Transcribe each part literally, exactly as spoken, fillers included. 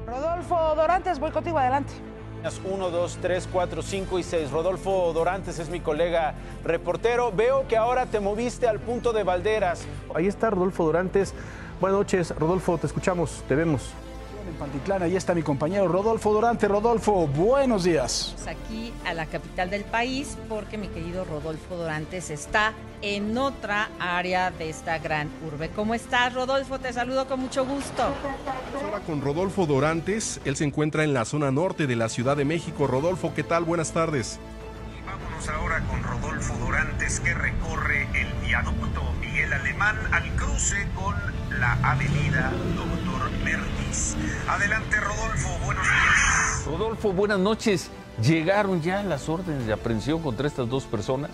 Rodolfo Dorantes, voy contigo, adelante. uno, dos, tres, cuatro, cinco y seis. Rodolfo Dorantes es mi colega reportero. Veo que ahora te moviste al punto de Valderas. Ahí está Rodolfo Dorantes. Buenas noches, Rodolfo, te escuchamos, te vemos. En Pantitlán, ahí está mi compañero Rodolfo Dorantes. Rodolfo, buenos días. Aquí a la capital del país, porque mi querido Rodolfo Dorantes está en otra área de esta gran urbe. ¿Cómo estás, Rodolfo? Te saludo con mucho gusto. Ahora con Rodolfo Dorantes, él se encuentra en la zona norte de la Ciudad de México. Rodolfo, ¿qué tal? Buenas tardes. Y vámonos ahora con Rodolfo Dorantes, que recorre el viaducto Miguel Alemán al cruce con la avenida Doctor Mertis. Adelante, Rodolfo, buenos días. Rodolfo, buenas noches. ¿Llegaron ya las órdenes de aprehensión contra estas dos personas?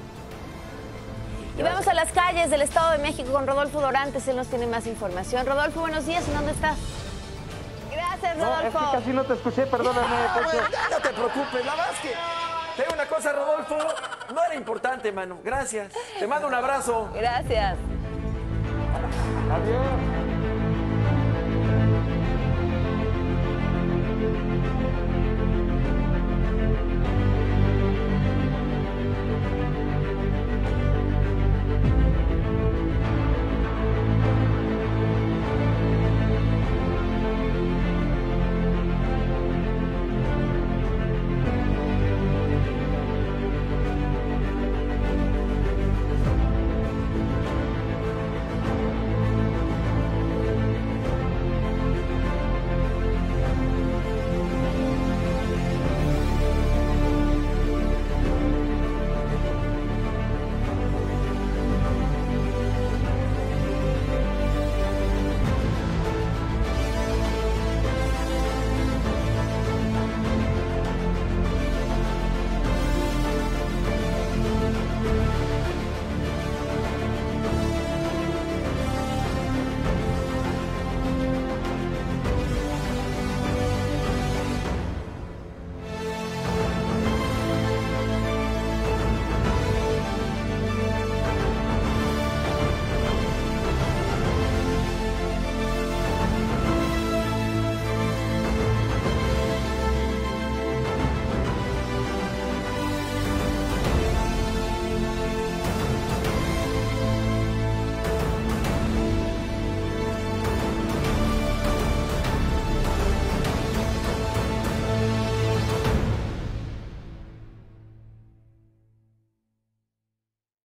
Y vamos a las calles del Estado de México con Rodolfo Dorantes, él nos tiene más información. Rodolfo, buenos días, ¿en dónde estás? Gracias, Rodolfo. No, es que casi no te escuché, perdóname. Ah, bueno, ya no te preocupes, la verdad es que te digo una cosa, Rodolfo, no era importante, mano. Gracias. Te mando un abrazo. Gracias. Adiós.